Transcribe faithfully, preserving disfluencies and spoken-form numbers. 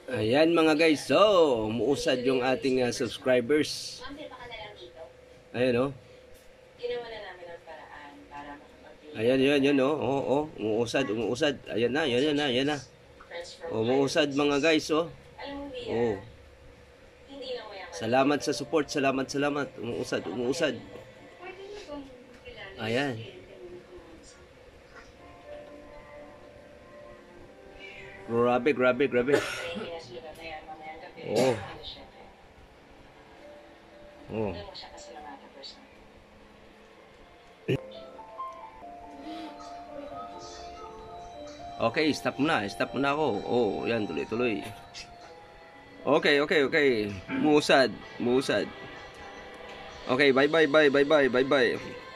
Ayan mga guys, so umuusad yung ating uh, subscribers. Ayan oh. Ginawa na namin ang paraan para makapag-play. Ayan, yan, yan oh. Oo, oh, umuusad, umuusad. Ayan na, yan na, yan na. Umuusad mga guys, oh. Alam mo, Bia, Oh. hindi lang mayaman. Salamat sa support, salamat, salamat. Umuusad, umuusad. Ayan. Grabe, grabe, grabe. Oh. Oh. Okay, stop muna. Stop muna ako. Oh, yan, tuloy-tuloy. Okay, okay, okay. Musad, musad. Okay, bye-bye, bye, bye-bye, bye-bye.